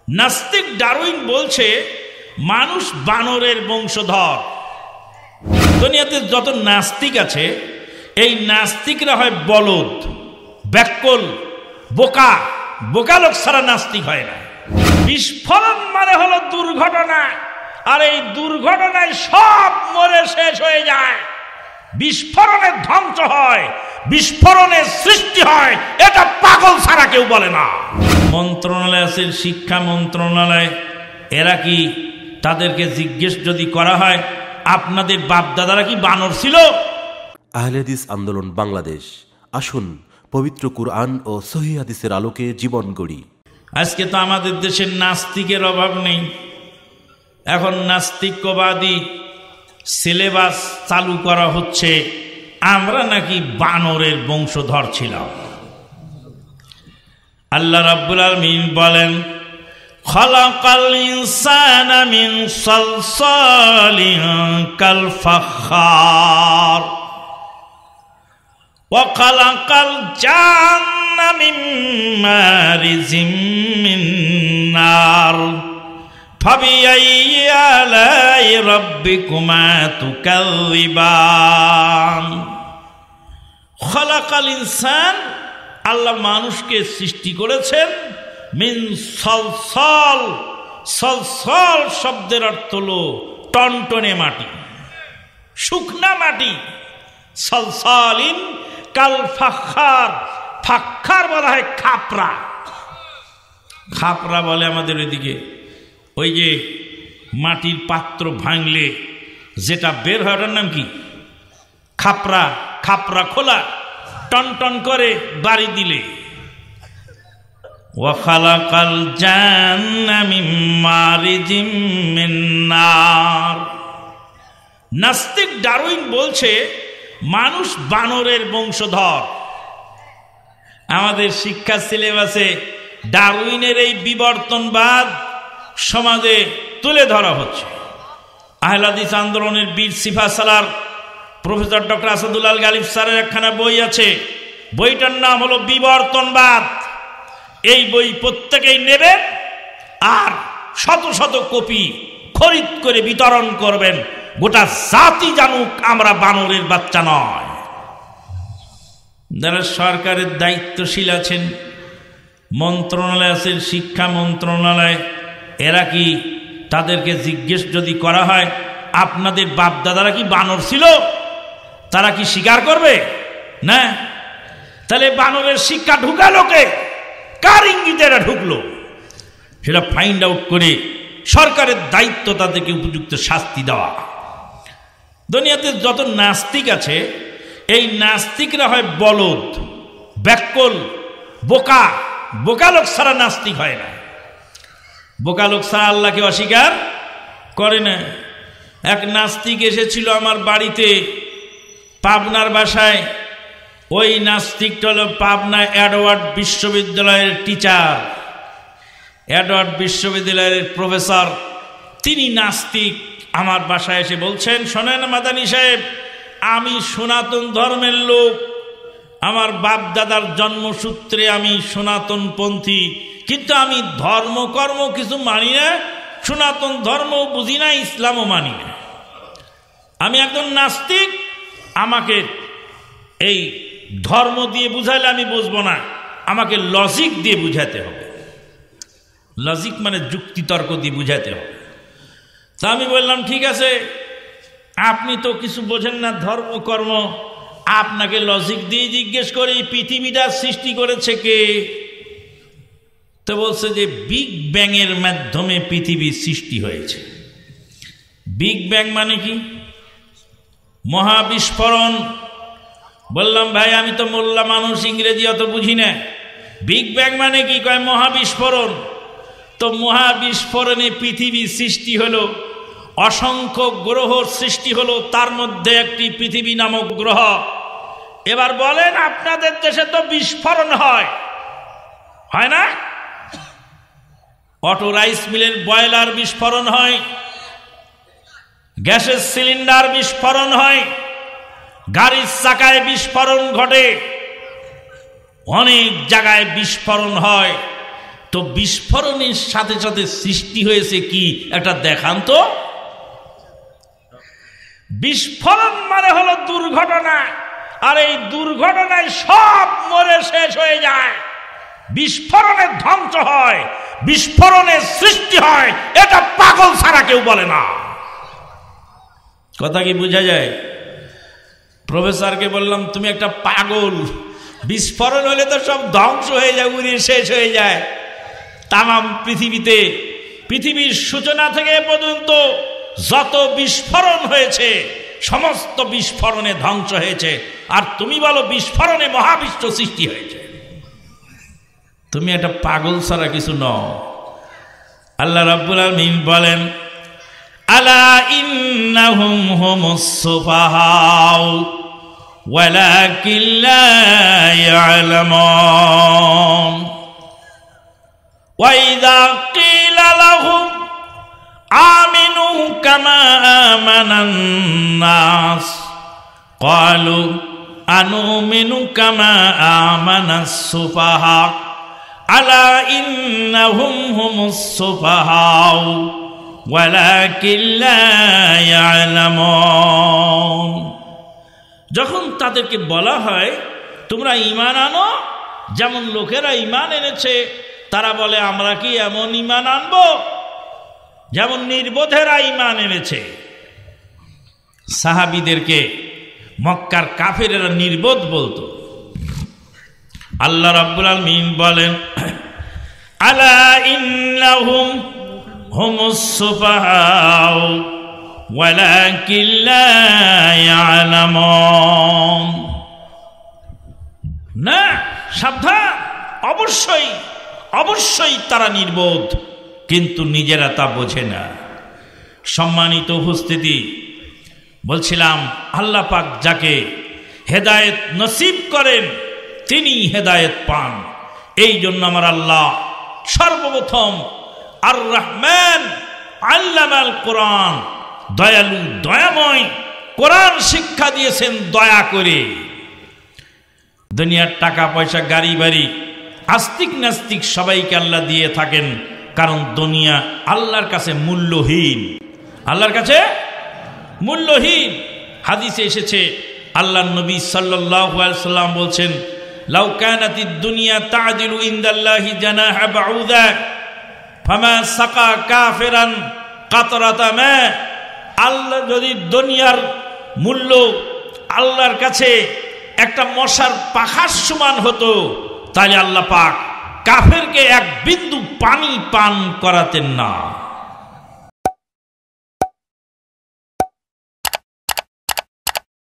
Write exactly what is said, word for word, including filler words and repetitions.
নাস্তিক ডারউইন বলছে মানুষ বানরের বংশধর। দুনিয়াতে যত নাস্তিক আছে এই নাস্তিকরা হয় বলদ, ব্যাকল, বোকা। বোকা লোক ছাড়া নাস্তিক হয় না। বিস্ফোরণ মানে হলো দুর্ঘটনা, আর এই দুর্ঘটনায় সব মরে শেষ হয়ে যায়। বিস্ফোরণের ধ্বংস হয়, বিস্ফোরণের সৃষ্টি হয়, এটা পাগল ছাড়া কেউ বলে না। মন্ত্রণালয় আছে, শিক্ষা মন্ত্রণালয়, এরা কি তাদেরকে জিজ্ঞেস যদি করা হয় আপনাদের বাপদাদারা কি বানর ছিল? আহলে হাদিস আন্দোলন বাংলাদেশ, আসুন পবিত্র কুরআন ও সহিহ হাদিসের আলোকে জীবন গড়ি। আজকে তো আমাদের দেশের নাস্তিকের অভাব নেই। এখন নাস্তিকবাদী সিলেবাস চালু করা হচ্ছে, আমরা নাকি বানরের বংশধর ছিলাম। আল্লাহ রাব্বুল আলামিন বলেন, খালাকাল ইনসানা মিন সালসালিন কাল ফাখার ওয়া খালাকাল জান্না মিন মারিজিম মিন নার ফাবিআইয়ি আলাই রাব্বিকুমা তুকাযিবান। খালাকাল ইনসান, আল্লাহ মানুষকে সৃষ্টি করেছেন মিন সলসল। সলসল শব্দের অর্থ হলো টনটনে মাটি, শুকনা মাটি। সলসলিন কাল ফাখার, ফাখার বলা হয় খাপরা। খাপরা বলে আমাদের ওইদিকে, ওই যে মাটির পাত্র ভাঙলে যেটা বের হয় ওটার নাম কি? খাপরা। খাপরা খোলা, টনটন করে বাড়ি দিলে। ওয়া খালাকাল জান্না মিন মারিজিম মিন নার। নাস্তিক ডারউইন বলছে মানুষ বানরের বংশধর। আমাদের শিক্ষা সিলেবাসে ডারউইনের এই বিবর্তনবাদ সমাজে তুলে ধরা হচ্ছে। আহলে হাদিস আন্দোলনের বীর সিপাহসালার প্রফেসর ডক্টর আসাদুল্লাহ গালিব স্যারের একখানা বই আছে, বইটার নাম হলো বিবর্তনবাদ। এই বই প্রত্যেকেই নেবেন আর শত শত কপি খরিদ করে বিতরণ করবেন, গোটা জাতি জানুক আমরা বানরের বাচ্চা নয়। যারা সরকারের দায়িত্বশীল আছেন, মন্ত্রণালয় আছে, শিক্ষা মন্ত্রণালয়, এরা কি তাদেরকে জিজ্ঞেস যদি করা হয় আপনাদের বাপদাদারা কি বানর ছিল, তারা কি স্বীকার করবে? না। তাহলে বানরের শিক্ষা ঢুকালো কে? কার ইঙ্গিতে এরা ঢুকলো? সেটা ফাইন্ড আউট করে সরকারের দায়িত্ব তাদেরকে উপযুক্ত শাস্তি দেওয়া। দুনিয়াতে যত নাস্তিক আছে এই নাস্তিকরা হয় বলদ, ব্যাকল, বোকা। বোকা লোক ছাড়া নাস্তিক হয় না। বোকা লোক ছাড়া আল্লাহকে অস্বীকার করে না। এক নাস্তিক এসেছিল আমার বাড়িতে, পাবনার বাসায়। ওই নাস্তিকটা হল পাবনা এডওয়ার্ড বিশ্ববিদ্যালয়ের টিচার, এডওয়ার্ড বিশ্ববিদ্যালয়ের প্রফেসর। তিনি নাস্তিক। আমার বাসায় এসে বলছেন, শোনেন মাদানী সাহেব, আমি সনাতন ধর্মের লোক, আমার বাপ দাদার জন্মসূত্রে আমি সনাতনপন্থী, কিন্তু আমি ধর্মকর্ম কিছু মানি না, সনাতন ধর্মও বুঝি না, ইসলামও মানি না। আমি একজন নাস্তিক, আমাকে এই ধর্ম দিয়ে বুঝাইলে আমি বুঝবো না, আমাকে লজিক দিয়ে বুঝাতে হবে। লজিক মানে যুক্তিতর্ক দিয়ে বুঝাতে হবে। তা আমি বললাম, ঠিক আছে, আপনি তো কিছু বোঝেন না ধর্মকর্ম, আপনাকে লজিক দিয়ে জিজ্ঞেস করে এই পৃথিবীটা সৃষ্টি করেছে কে? তো বলছে যে বিগ ব্যাং এর মাধ্যমে পৃথিবীর সৃষ্টি হয়েছে। বিগ ব্যাং মানে কি? মহাবিস্ফোরণ। বললাম, ভাই আমি তো মোল্লা মানুষ, ইংরেজি অত বুঝি না, বিগ ব্যাং মানে কি? কয় মহাবিস্ফোরণ। তো মহাবিস্ফোরণে পৃথিবী সৃষ্টি হলো, অসংখ্য গ্রহর সৃষ্টি হলো, তার মধ্যে একটি পৃথিবী নামক গ্রহ। এবার বলেন, আপনাদের দেশে তো বিস্ফোরণ হয়, হয় না? অটো রাইস মিলের বয়লার বিস্ফোরণ হয়, গ্যাসের সিলিন্ডার বিস্ফোরণ হয়, গাড়ির চাকায় বিস্ফোরণ ঘটে, অনেক জায়গায় বিস্ফোরণ হয়। তো বিস্ফোরণের সাথে সাথে সৃষ্টি হয়েছে কি একটা দেখান তো। বিস্ফোরণ মানে হলো দুর্ঘটনা, আর এই দুর্ঘটনায় সব মরে শেষ হয়ে যায়। বিস্ফোরণের ধ্বংস হয়, বিস্ফোরণের সৃষ্টি হয়, এটা পাগল ছাড়া কেউ বলে না। কথা কি বোঝা যায়? প্রফেসরকে বললাম তুমি একটা পাগল, বিস্ফোরণ হলে তো সব ধ্বংস হয়ে যায়, উড়িয়ে শেষ হয়ে যায়। তামাম পৃথিবীতে পৃথিবীর সূচনা থেকে পর্যন্ত যত বিস্ফোরণ হয়েছে সমস্ত বিস্ফোরণে ধ্বংস হয়েছে, আর তুমি বলো বিস্ফোরণে মহাবিশ্ব সৃষ্টি হয়েছে। তুমি একটা পাগল ছাড়া কিছু নও। আল্লাহ রাব্বুল আলামিন বলেন, আলা ইন্নাহুম হুমুস সুফাহাউ ওয়ালাকিন লা ইয়ালামুন ওয়া ইযা ক্বিলা লাহুম আমিনু কামা আমানান নাস ক্বালু আনুমিনু কামা আমানাস সুফাহা আলা ইন্নাহুম হুমুস সুফাহাউ ওয়ালাকিন লা ইয়ালামুন। যখন তাদেরকে বলা হয় তোমরা ঈমান আনো যেমন লোকেরা ঈমান এনেছে, তারা বলে আমরা কি এমন ঈমান আনবো যেমন নির্বোধেরা ঈমান এনেছে। সাহাবীদেরকে মক্কার কাফেরেরা নির্বোধ বলতো। আল্লাহ রাব্বুল আলামিন বলেন, আলা ইন্নাহুম হুমুস সুফাহাউ ওয়ালাকিন লা ইয়ালামুন। না, সাবধান, অবশ্যই অবশ্যই তারা নির্বোধ, কিন্তু নিজেরা তা বোঝে না। সম্মানিত উপস্থিতি, বলছিলাম আল্লাহ পাক যাকে হেদায়েত নসিব করেন তিনি হেদায়েত পান। এই জন্য আমার আল্লাহ সর্বপ্রথম আর রহমান আল্লামাল কোরআন, দয়ালু দয়াময় কোরআন শিক্ষা দিয়েছেন দয়া করে। দুনিয়ার টাকা পয়সা গাড়ি বাড়ি আস্তিক নাস্তিক সবাইকে আল্লাহ দিয়ে থাকেন, কারণ দুনিয়া আল্লাহর কাছে মূল্যহীন। আল্লাহর কাছে মূল্যহীন। হাদিসে এসেছে আল্লাহর নবী সাল্লাল্লাহু আলাইহি সাল্লাম বলছেন, লাউ কানাতিদ দুনিয়া তা'দিলু ইনদাল্লাহি জানাহা বাউদা ফামা সাকা কাফিরান কাতরাতা মা। আল্লাহ যদি দুনিয়ার মূল্য আল্লাহর কাছে একটা মশার পাখার সমান হতো, তাহলে আল্লাহ পাক কাফেরকে এক বিন্দু পানি পান করাতেন না।